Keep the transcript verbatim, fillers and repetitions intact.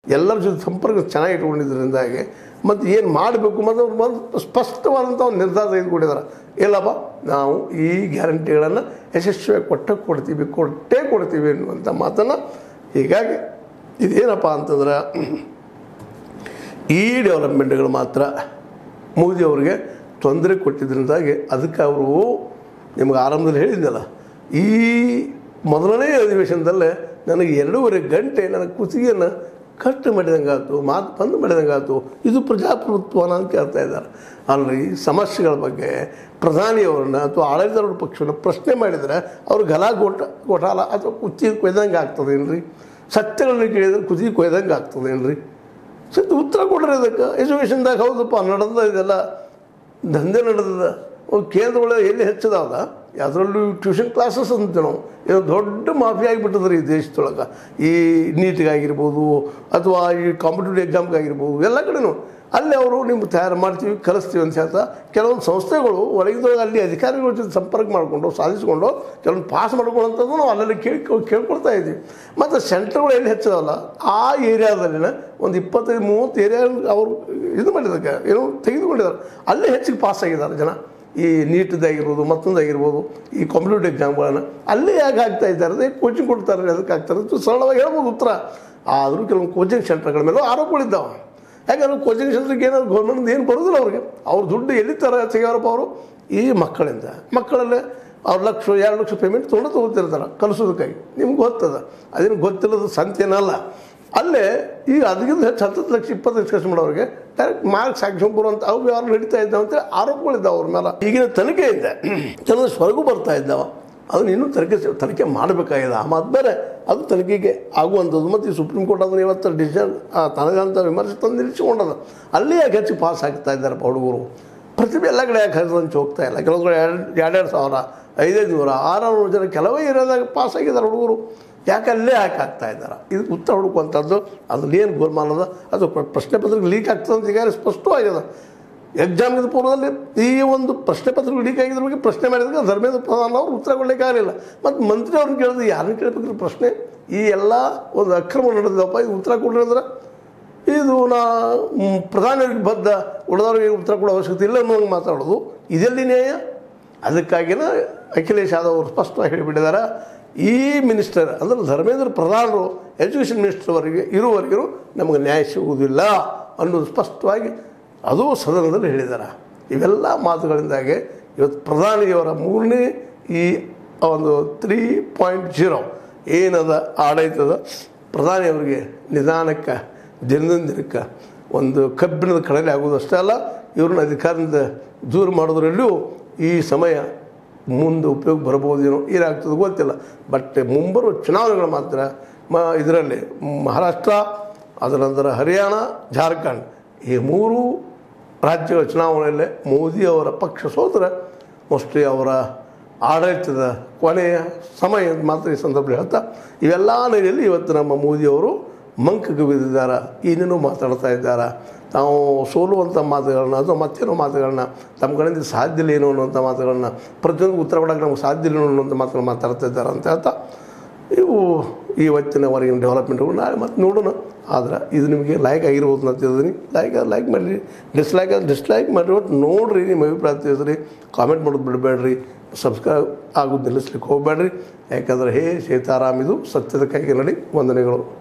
ಎಲ್ಲರ ಜೊತೆ ಸಂಪರ್ಕ ಚೆನ್ನಾಗಿ ಇಟ್ಕೊಂಡಿದ್ದರಿಂದಾಗಿ ಮತ್ತು ಏನು ಮಾಡಬೇಕು ಮತ್ತು ಅವ್ರು ಒಂದು ಸ್ಪಷ್ಟವಾದಂಥ ಒಂದು ನಿರ್ಧಾರ ತೆಗೆದುಕೊಂಡಿದ್ದಾರೆ. ಇಲ್ಲಪ್ಪ ನಾವು ಈ ಗ್ಯಾರಂಟಿಗಳನ್ನು ಯಶಸ್ವಿಯಾಗಿ ಕೊಟ್ಟೆ ಕೊಡ್ತೀವಿ ಕೊಟ್ಟೇ ಕೊಡ್ತೀವಿ ಅನ್ನುವಂಥ ಮಾತನ್ನು. ಹೀಗಾಗಿ ಇದೇನಪ್ಪ ಅಂತಂದ್ರೆ ಈ ಡೆವಲಪ್ಮೆಂಟ್ಗಳು ಮಾತ್ರ ಮೋದಿಯವರಿಗೆ ತೊಂದರೆ ಕೊಟ್ಟಿದ್ದರಿಂದಾಗಿ ಅದಕ್ಕೆ ಅವರು ನಿಮಗೆ ಆರಂಭದಲ್ಲಿ ಹೇಳಿದ್ನಲ್ಲ, ಈ ಮೊದಲನೇ ಅಧಿವೇಶನದಲ್ಲೇ ನನಗೆ ಎರಡೂವರೆ ಗಂಟೆ ನನಗೆ ಕುತ್ತಿಗೆಯನ್ನು ಕಟ್ಟು ಮಾಡಿದಂಗೆ ಆಯ್ತು, ಮಾತು ಬಂದು ಮಾಡಿದಂಗೆ ಆಯ್ತು. ಇದು ಪ್ರಜಾಪ್ರಭುತ್ವನ ಅಂತ ಕೇಳ್ತಾ ಇದ್ದಾರೆ. ಅಲ್ರಿ, ಸಮಸ್ಯೆಗಳ ಬಗ್ಗೆ ಪ್ರಧಾನಿಯವರನ್ನ ಅಥವಾ ಆಡಳಿತಾರೂಢ ಪಕ್ಷವನ್ನು ಪ್ರಶ್ನೆ ಮಾಡಿದರೆ ಅವ್ರು ಗಲಾ ಗೋಟ ಗೋಟಾಲ ಅಥವಾ ಕುತ್ತಿಗೆ ಕೊಯ್ದಂಗೆ ಆಗ್ತದೇನು ರೀ? ಸತ್ಯಗಳನ್ನ ಕೇಳಿದ್ರೆ ಕುತ್ತಿಗೆ ಕೊಯ್ದಂಗೆ ಆಗ್ತದೇನು ರೀ? ಸತ್ಯ ಉತ್ತರ ಕೊಡ್ರಿ ಅದಕ್ಕೆ. ಎಜುಕೇಷನ್ದಾಗ ಹೌದಪ್ಪ ನಡೆದ ಇದೆಲ್ಲ ದಂಧೆ ನಡೆದ ಕೇಂದ್ರಗಳು ಎಲ್ಲಿ ಹೆಚ್ಚದಾವಲ್ಲ, ಅದರಲ್ಲೂ ಟ್ಯೂಷನ್ ಕ್ಲಾಸಸ್ ಅಂತ ನಾವು ಇದು ದೊಡ್ಡ ಮಾಫಿ ಆಗಿಬಿಟ್ಟದ್ರಿ ಈ ದೇಶದೊಳಗೆ. ಈ ನೀಟಿಗಾಗಿರ್ಬೋದು ಅಥವಾ ಈ ಕಾಂಪಿಟೇಟಿವ್ ಎಕ್ಸಾಮ್ಗಾಗಿರ್ಬೋದು ಎಲ್ಲ ಕಡೆನೂ ಅಲ್ಲಿ ಅವರು ನಿಮ್ಗೆ ತಯಾರು ಮಾಡ್ತೀವಿ ಕಲಿಸ್ತೀವಿ ಅಂತ ಹೇಳ್ತಾ ಕೆಲವೊಂದು ಸಂಸ್ಥೆಗಳು ಒಳಗಿದೊಳಗೆ ಅಲ್ಲಿ ಅಧಿಕಾರಿಗಳ ಜೊತೆ ಸಂಪರ್ಕ ಮಾಡಿಕೊಂಡು ಸಾಧಿಸಿಕೊಂಡು ಕೆಲವೊಂದು ಪಾಸ್ ಮಾಡ್ಕೊಳ್ಳೋಂಥದ್ದು ನಾವು ಅಲ್ಲೆಲ್ಲಿ ಕೇಳಿ ಕೇಳ್ಕೊಳ್ತಾ ಇದ್ದೀವಿ. ಮತ್ತು ಸೆಂಟರ್ಗಳು ಎಲ್ಲಿ ಹೆಚ್ಚದವಲ್ಲ ಆ ಏರಿಯಾದಲ್ಲಿನ ಒಂದು ಇಪ್ಪತ್ತೈದು ಮೂವತ್ತು ಏರಿಯಾ ಅವರು ಇದು ಮಾಡಿದಾಗ ಏನೋ ತೆಗೆದುಕೊಂಡಿದ್ದಾರೆ. ಅಲ್ಲೇ ಹೆಚ್ಚಿಗೆ ಪಾಸ್ ಆಗಿದ್ದಾರೆ ಜನ. ಈ ನೀಟ್ದಾಗಿರ್ಬೋದು ಮತ್ತೊಂದಾಗಿರ್ಬೋದು ಈ ಕಾಂಪಿಟೇಟಿವ್ ಎಕ್ಸಾಮ್ಗಳನ್ನು ಅಲ್ಲೇ ಯಾಕೆ ಆಗ್ತಾ ಇದ್ದಾರೆ? ಅದೇ ಕೋಚಿಂಗ್ ಕೊಡ್ತಾರೆ, ಅದಕ್ಕೆ ಆಗ್ತಾರೆ ಅಂತ ಸರಳವಾಗಿ ಹೇಳ್ಬೋದು ಉತ್ತರ. ಆದರೂ ಕೆಲವೊಂದು ಕೋಚಿಂಗ್ ಸೆಂಟರ್ಗಳ ಮೇಲೂ ಆರೋಪಗಳಿದ್ದಾವೆ. ಯಾಕಂದ್ರೆ ಕೋಚಿಂಗ್ ಸೆಂಟ್ರಿಗೆ ಏನಾದ್ರು ಗೌರ್ಮೆಂಟ್ ಏನು ಬರೋದಿಲ್ಲ ಅವ್ರಿಗೆ. ಅವ್ರ ದುಡ್ಡು ಎಲ್ಲಿ ಥರ ತೆಗೆಯೋರಪ್ಪ ಅವರು? ಈ ಮಕ್ಕಳಿಂದ. ಮಕ್ಕಳಲ್ಲೇ ಅವ್ರು ಲಕ್ಷ ಎರಡು ಲಕ್ಷ ಪೇಮೆಂಟ್ ತೊಗೊಂಡು ತೊಗೊಳ್ತಿರ್ತಾರೆ ಕಲಿಸೋದಕ್ಕಾಗಿ. ನಿಮ್ಗೆ ಗೊತ್ತದ, ಅದೇನು ಗೊತ್ತಿಲ್ಲದ ಸಂತೇನಲ್ಲ. ಅಲ್ಲೇ ಈಗ ಅದಕ್ಕಿಂತ ಹೆಚ್ಚು ಹತ್ತು ಲಕ್ಷ ಇಪ್ಪತ್ತು ಲಕ್ಷ ಖರ್ಚು ಮಾಡೋರಿಗೆ ಡೈರೆಕ್ಟ್ ಮಾರ್ಕ್ಸ್ ಸ್ಯಾಂಕ್ಷನ್ ಬರುವಂಥ ಅವು ಯಾರು ನಡೀತಾ ಇದ್ದಾವೆ ಅಂತೇಳಿ ಆರೋಪಗಳಿದ್ದಾವೆ ಅವ್ರ ಮೇಲೆ. ಈಗಿನ ತನಿಖೆಯಿಂದ ಕೆಲವೊಂದು ಹೊರಗೂ ಬರ್ತಾ ಇದ್ದಾವೆ. ಅದನ್ನು ಇನ್ನೂ ತನಿಖೆ ತನಿಖೆ ಮಾಡಬೇಕಾಗಿದೆ. ಆ ಮಾತು ಬೇರೆ, ಅದು ತನಿಖೆಗೆ ಆಗುವಂಥದ್ದು. ಮತ್ತು ಈ ಸುಪ್ರೀಂ ಕೋರ್ಟ್ ಅದನ್ನು ಇವತ್ತು ಡಿಸಿಷನ್ ತನಗಂತ ವಿಮರ್ಶೆ ತಂದು ನಿಲ್ಲಿಸಿಕೊಂಡದ. ಅಲ್ಲೇ ಯಾಕೆ ಹೆಚ್ಚು ಪಾಸ್ ಆಗ್ತಾ ಇದ್ದಾರಪ್ಪ ಹುಡುಗರು? ಪ್ರತಿಭೆ ಎಲ್ಲ ಕಡೆ ಯಾಕೆ ಹಂಚಿ ಹೋಗ್ತಾ ಇಲ್ಲ? ಕೆಲವೊಂದು ಕಡೆ ಎರಡು ಎರಡೆರಡು ಸಾವಿರ ಐದೈದು ನೂರ ಆರಾರು ಜನ ಕೆಲವೇ ಏರಿಯಾದಾಗ ಪಾಸ್ ಆಗಿದ್ದಾರೆ ಹುಡುಗರು. ಯಾಕೆ ಅಲ್ಲೇ ಯಾಕೆ ಆಗ್ತಾ ಇದ್ದಾರೆ? ಇದು ಉತ್ತರ ಹುಡುಕುವಂಥದ್ದು. ಅದ್ರಲ್ಲಿ ಏನು ಗೋಲ್ಮಾಲ್ ಅದ? ಅದು ಪ್ರಶ್ನೆ ಪತ್ರಿಕೆ ಲೀಕ್ ಆಗ್ತದೆ ಅಂತ ಈಗ ಸ್ಪಷ್ಟವಾಗಿದೆ. ಎಕ್ಸಾಮ್ಗಿಂತ ಪೂರ್ವದಲ್ಲಿ ಈ ಒಂದು ಪ್ರಶ್ನೆ ಪತ್ರಿಕೆ ಲೀಕ್ ಆಗಿದ್ರ ಬಗ್ಗೆ ಪ್ರಶ್ನೆ ಮಾಡಿದಾಗ ಧರ್ಮೇಂದ್ರ ಪ್ರಧಾನ್ ಅವರು ಉತ್ತರ ಕೊಡಲಿಕ್ಕೆ ಆಗಲಿಲ್ಲ. ಮತ್ತು ಮಂತ್ರಿ ಅವ್ರನ್ನ ಕೇಳಿದ್ರೆ ಯಾರನ್ನ ಕೇಳಬೇಕ್ರಿ ಪ್ರಶ್ನೆ? ಈ ಎಲ್ಲ ಒಂದು ಅಕ್ರಮ ನಡೆದಪ್ಪ, ಇದು ಉತ್ತರ ಕೊಡ್ರಿ ಅಂದ್ರೆ ಇದು ನಾ ಪ್ರಧಾನಿಯವ್ರಿಗೆ ಬದ್ಧ, ಉಳಿದವ್ರಿಗೆ ಉತ್ತರ ಕೊಡೋ ಅವಶ್ಯಕತೆ ಇಲ್ಲ ಅನ್ನೋಂಗೆ ಮಾತಾಡೋದು ಇದೆಲ್ಲಿ ನ್ಯಾಯ? ಅದಕ್ಕಾಗಿನ ಅಖಿಲೇಶ್ ಯಾದವ್ ಅವರು ಸ್ಪಷ್ಟವಾಗಿ ಹೇಳಿಬಿಟ್ಟಿದ್ದಾರೆ, ಈ ಮಿನಿಸ್ಟರ್ ಅಂದರೆ ಧರ್ಮೇಂದ್ರ ಪ್ರಧಾನರು ಎಜುಕೇಷನ್ ಮಿನಿಸ್ಟರ್ವರೆಗೆ ಇರುವವರೆಗೂ ನಮಗೆ ನ್ಯಾಯ ಸಿಗುವುದಿಲ್ಲ ಅನ್ನೋದು ಸ್ಪಷ್ಟವಾಗಿ ಅದು ಸದನದಲ್ಲಿ ಹೇಳಿದ್ದಾರೆ. ಇವೆಲ್ಲ ಮಾತುಗಳಿಂದಾಗೆ ಇವತ್ತು ಪ್ರಧಾನಿಯವರ ಮೂರನೇ ಈ ಒಂದು ತ್ರೀ ಪಾಯಿಂಟ್ ಜೀರೋ ಏನದ ಆಡಳಿತದ ಪ್ರಧಾನಿಯವರಿಗೆ ನಿಧಾನಕ್ಕೆ ದಿನದಿಂದ ದಿನಕ್ಕೆ ಒಂದು ಕಬ್ಬಿಣದ ಕಡಲೆ ಆಗೋದಷ್ಟೇ ಅಲ್ಲ, ಇವ್ರನ್ನ ಅಧಿಕಾರದಿಂದ ದೂರ ಮಾಡೋದ್ರಲ್ಲೂ ಈ ಸಮಯ ಮುಂದೆ ಉಪಯೋಗ ಬರ್ಬೋದೇನೋ, ಏನಾಗ್ತದೆ ಗೊತ್ತಿಲ್ಲ. ಬಟ್ ಮುಂಬರುವ ಚುನಾವಣೆಗಳು ಮಾತ್ರ ಮ ಇದರಲ್ಲಿ ಮಹಾರಾಷ್ಟ್ರ, ಅದರ ನಂತರ ಹರಿಯಾಣ, ಜಾರ್ಖಂಡ್ ಈ ಮೂರು ರಾಜ್ಯಗಳ ಚುನಾವಣೆಯಲ್ಲೇ ಮೋದಿಯವರ ಪಕ್ಷ ಸೋತರೆ ಮೋಸ್ಟ್ಲಿ ಅವರ ಆಡಳಿತದ ಕೊನೆಯ ಸಮಯ ಮಾತ್ರ ಈ ಸಂದರ್ಭದಲ್ಲಿ ಹೇಳ್ತಾ ಇವೆಲ್ಲ ನೆಲೆಯಲ್ಲಿ ಇವತ್ತು ನಮ್ಮ ಮೋದಿಯವರು ಮಂಕಕ್ಕೆ ಬಿದ್ದಿದ್ದಾರೆ. ಏನೇನೋ ಮಾತಾಡ್ತಾ ಇದ್ದಾರೆ. ತಾವು ಸೋಲುವಂಥ ಮಾತುಗಳನ್ನ ಅಥವಾ ಮತ್ತೇನೋ ಮಾತುಗಳನ್ನ ತಮ್ಮ ಕಡೆಯಿಂದ ಸಾಧ್ಯ ಇಲ್ಲ ಏನೋ ಅನ್ನುವಂಥ ಮಾತುಗಳನ್ನ ಪ್ರತಿಯೊಂದು ಉತ್ತರ ಕೊಡೋಕ್ಕೆ ನಮ್ಗೆ ಸಾಧ್ಯ ಇಲ್ಲ ಅನ್ನುವಂಥ ಮಾತುಗಳು ಮಾತಾಡ್ತಾ ಇದ್ದಾರೆ ಅಂತ ಹೇಳ್ತಾ ಇವು ಇವತ್ತಿನವರೆಗಿನ ಡೆವಲಪ್ಮೆಂಟ್ಗಳು ನಾಳೆ ಮತ್ತೆ ನೋಡೋಣ. ಆದ್ರೆ ಇದು ನಿಮಗೆ ಲೈಕ್ ಆಗಿರ್ಬೋದು ಅಂತ ತಿಳಿದೀನಿ. ಲೈಕ್ ಲೈಕ್ ಮಾಡಿರಿ, ಡಿಸ್ಲೈಕ್ ಅದು ಡಿಸ್ಲೈಕ್ ಮಾಡಿರಿ, ಒಟ್ಟು ನೋಡಿರಿ, ನಿಮ್ಮ ಅಭಿಪ್ರಾಯ ತಿಳಿಸ್ರಿ, ಕಾಮೆಂಟ್ ಮಾಡೋದು ಬಿಡಬೇಡ್ರಿ, ಸಬ್ಸ್ಕ್ರೈಬ್ ಆಗೋದು ನಿಲ್ಲಿಸ್ಲಿಕ್ಕೆ ಹೋಗಬೇಡ್ರಿ. ಯಾಕಂದರೆ ಹೇ ಸೀತಾರಾಮ್ ಇದು ಸತ್ಯದ ಕೈಗೆ ನಡಿ. ವಂದನೆಗಳು.